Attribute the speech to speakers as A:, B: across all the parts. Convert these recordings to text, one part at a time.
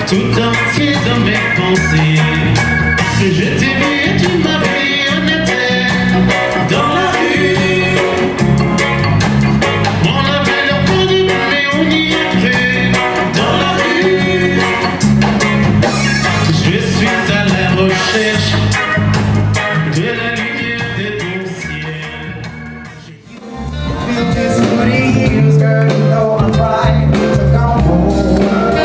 A: tout entier dans mes pensées. Que je t'ai vu et tu m'as vu, on était dans la rue. On avait leur peau de boue, mais on y a cru. Dans la rue, je suis à la recherche de la lumière des bons ciels.
B: This pretty years, girl, you know I'm right. So come home,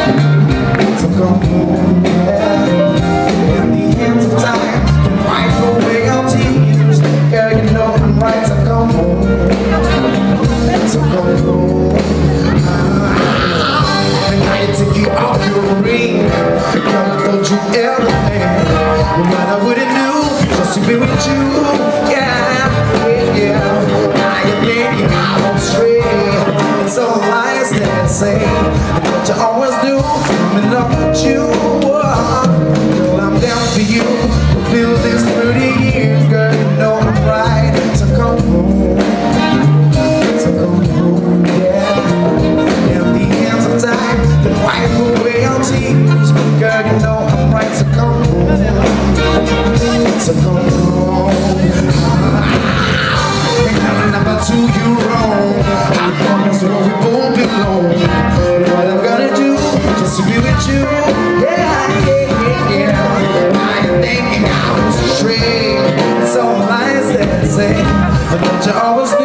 B: yeah. In the hands of time, can wipe away our tears. Girl, you know I'm right. So come home, and I take you off your ring. Girl, don't you ever think, no matter what it do, just to be with you, yeah, yeah, yeah. I am thinking I won't stray. It's all lies that say what you always do. I'm in love with you, girl. I'm down for you. Fulfill these 30 years, girl. You know I'm right. So come home, yeah. In the hands of time, then wipe away our tears, girl. You know I'm right. So come home, so come home. Ain't nothing about to you wrong. I promise where we both belong. What I'm gonna do just to be with you, yeah, yeah, yeah. I am thinking I was straight. It's all lies that say, but don't you always